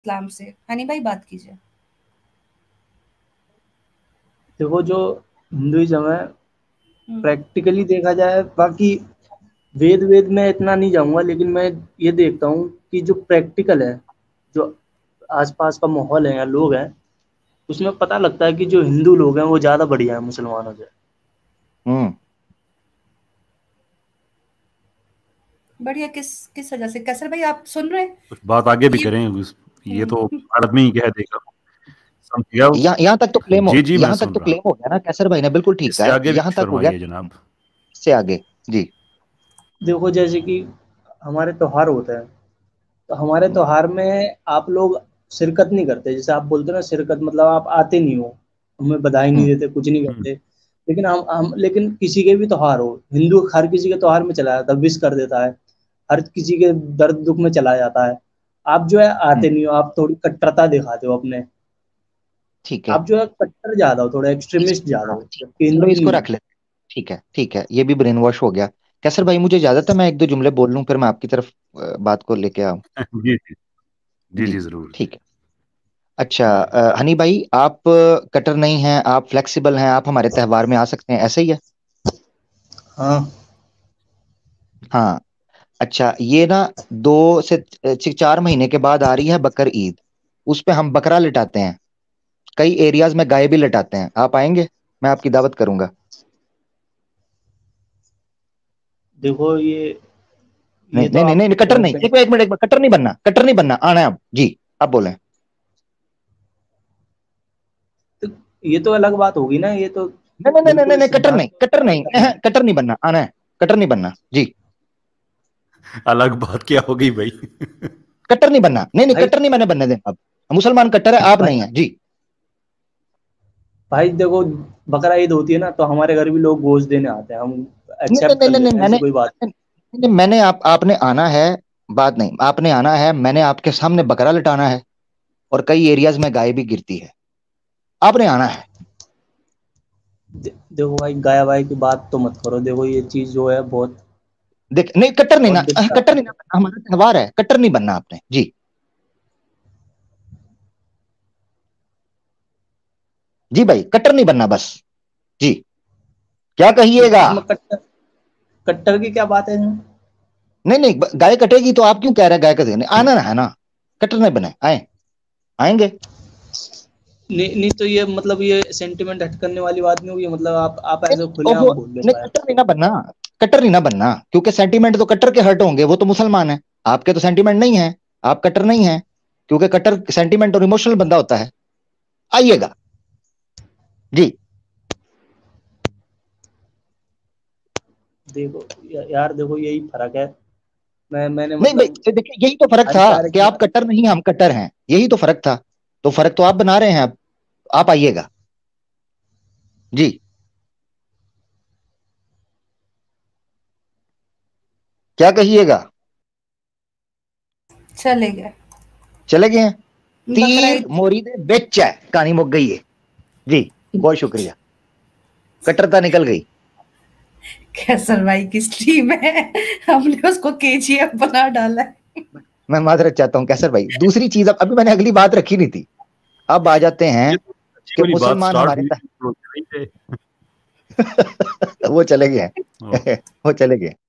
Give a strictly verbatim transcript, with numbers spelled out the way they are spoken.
इस्लाम से। हनी भाई बात कीजिए। देखो, जो हिंदुइज्म है, हम्म। प्रैक्टिकली देखा जाए, बाकी वेद वेद में इतना नहीं जाऊंगा, लेकिन मैं ये देखता हूँ कि जो प्रैक्टिकल है, जो आसपास का माहौल है या लोग हैं, उसमें पता लगता है कि जो हिंदू लोग हैं वो ज्यादा बढ़िया है मुसलमानों से। हम्म। बढ़िया किस किस वजह से? कैसर भाई आप सुन रहे हैं? कुछ बात आगे भी ये करें उस- ये तो हम्म, भारत में ही कह देगा, समझिएगा। यहाँ यहाँ तक तो क्लेम हो जी जी, मैं यहाँ तक सुन तो रहा क्लेम हूँ। हो गया ना, कैसर भाई ने बिल्कुल ठीक इससे कहा है, आगे भी यहाँ कुछ तक हो गया। फरमाइए जनाब। इससे आगे जी। देखो, जैसे कि हमारे त्योहार होते हैं, तो हमारे त्योहार में आप लोग शिरकत नहीं करते। जैसे आप बोलते हो ना, शिरकत मतलब आप आते नहीं हो, हमें बधाई नहीं हम्म। देते, कुछ नहीं हम्म। करते। लेकिन हम हम लेकिन किसी के भी त्योहार हो, हिंदू हर किसी के त्योहार में चला जाता है, विश कर देता है, हर किसी के दर्द दुख में चला जाता है। आप जो है हम्म। आते नहीं हो, आप थोड़ी कट्टरता दिखाते हो अपने। ठीक है। आप जो है कट्टर ज्यादा हो, थोड़ा इस, एक्सट्रीमिस्ट ज्यादा हाँ हो, ठीक जबकि है, चलो हिंदू इसको नहीं हो। रख लेते हैं। ठीक है ठीक है, ये भी ब्रेन वॉश हो गया। कैसर भाई मुझे इजाजत है, मैं एक दो जुमले बोल लूं, फिर मैं आपकी तरफ अ, बात को लेके आऊं। जी जी जी जी जी, जरूर। ठीक है। अच्छा, अ, हनी भाई आप अ, कटर नहीं हैं, आप फ्लेक्सिबल हैं, आप हमारे त्योहार में आ सकते हैं, ऐसे ही है? हाँ। हाँ। अच्छा, ये ना दो से च- चार महीने के बाद आ रही है बकर ईद। उस पे हम बकरा लिटाते हैं, कई एरियाज में गाय भी लिटाते हैं। आप आएंगे? मैं आपकी दावत करूंगा। देखो, ये नहीं ये तो नहीं नहीं आप नहीं, कटर नहीं, पे- एक मिनट एक मिनट एक मिनट, कटर नहीं बनना, कटर नहीं बनना, आना है अब जी। आप बोलें। तो ये तो अलग बात होगी ना, ये तो नहीं नहीं नहीं नहीं बिल्कुल नहीं, कटर सिद्धांत नहीं, कटर अलग नहीं, करना अहं, है। कटर नहीं बनना, आना है। कटर नहीं बनना जी। अलग बात क्या हो गई भाई? कट्टर नहीं बनना, नहीं नहीं, भाई कट्टर नहीं मैंने बनने देना अब। मुसलमान कट्टर है, आप भाई नहीं है जी। भाई देखो, बकरा ईद होती है ना, तो हमारे घर भी लोग गोश्त देने आते हैं, हम नहीं एक्सेप्ट नहीं कर नहीं नहीं लेते नहीं, हैं, मैंने ऐसी कोई बात। नहीं, नहीं, मैंने आप आपने आना है। बात नहीं, आपने आना है, मैंने आपके सामने बकरा लटाना है, और कई एरियाज में गाय भी गिरती है। आपने आना है। दे, देखो भाई, गाय वाय की बात तो मत करो। देखो, ये चीज जो है बहुत देख, नहीं कट्टर नहीं बहुत ना, अह, कट्टर नहीं डिस्टर्ब। ना बनना, हमारा त्योहार है, कट्टर नहीं बनना आपने जी। जी भाई, कट्टर नहीं बनना बस जी। क्या कहिएगा? इसमें कट्टर कट्टर की क्या बात है इसमें? नहीं नहीं, ब- गाय कटेगी तो आप क्यों कह रहे हैं गाय का देने? आना है ना, कट्टर नहीं बने, आए, आएंगे। नहीं नहीं, तो ये मतलब ये सेंटिमेंट हट करने वाली बात नहीं हुई, मतलब आप आप नहीं ऐसे नहीं, खुले ओहो, हम बोल नहीं देता है। कट्टर नहीं ना बनना, कट्टर नहीं ना बनना, क्योंकि सेंटीमेंट तो कट्टर के हर्ट होंगे, वो तो मुसलमान है। आपके तो सेंटीमेंट नहीं है, आप कट्टर नहीं है, क्योंकि कट्टर सेंटीमेंट और इमोशनल बंदा होता है। आइएगा जी। देखो या, यार देखो, यही फर्क है। मैं मैंने नहीं भाई, मतलब ये देखिए, यही तो फर्क था आचार्य कि की आप कट्टर नहीं, हम कट्टर हैं, यही तो फर्क था। तो फर्क तो आप बना रहे हैं अब। आप आइएगा जी। क्या कहिएगा? चले गए। चले गए हैं? बकरा तीर ईद। मोरी दे बेच है, कहानी मुक गई है जी। बहुत शुक्रिया, कट्टरता निकल गई। कैसर भाई की स्ट्रीम है, हमने उसको केजीएफ बना डाला है। मैं माजरत चाहता हूं कैसर भाई, दूसरी चीज, अब अभी मैंने अगली बात रखी नहीं थी। अब आ जाते ये हैं तो अच्छी कि वाली बात मुसलमान स्टार्ट हमारे हुई तह... थी, तो नहीं थे। वो चले गए ओ, हैं वो चले गए।